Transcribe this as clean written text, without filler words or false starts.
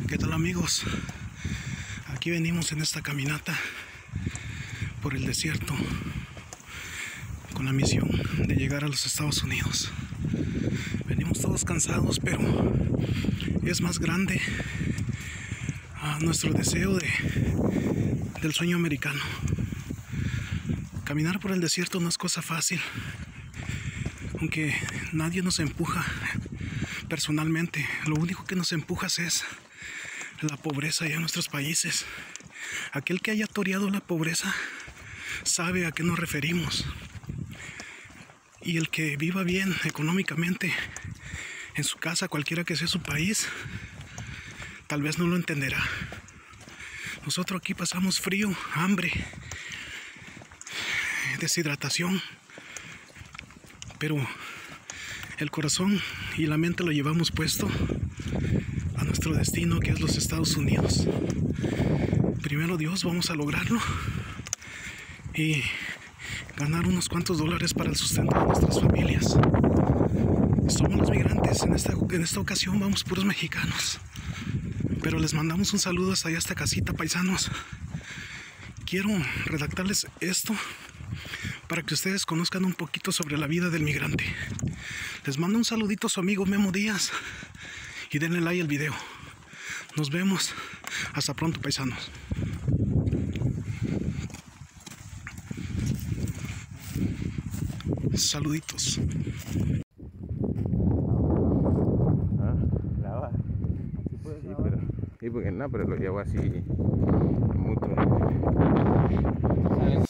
¿Qué tal, amigos? Aquí venimos en esta caminata por el desierto con la misión de llegar a los Estados Unidos. Venimos todos cansados, pero es más grande nuestro deseo del sueño americano. Caminar por el desierto no es cosa fácil, aunque nadie nos empuja personalmente. Lo único que nos empuja es la pobreza allá en nuestros países. Aquel que haya toreado la pobreza sabe a qué nos referimos. Y el que viva bien económicamente en su casa, cualquiera que sea su país, tal vez no lo entenderá. Nosotros aquí pasamos frío, hambre, deshidratación, pero el corazón y la mente lo llevamos puesto a nuestro destino, que es los Estados Unidos. Primero Dios, vamos a lograrlo y ganar unos cuantos dólares para el sustento de nuestras familias. Somos los migrantes, en esta ocasión vamos puros mexicanos, pero les mandamos un saludo hasta allá, hasta casita, paisanos. Quiero redactarles esto para que ustedes conozcan un poquito sobre la vida del migrante. Les mando un saludito a su amigo Memo Díaz y denle like al video. Nos vemos. Hasta pronto, paisanos. Saluditos. Graba. Sí, pero. Sí, porque no, pero lo llevo así. Mucho.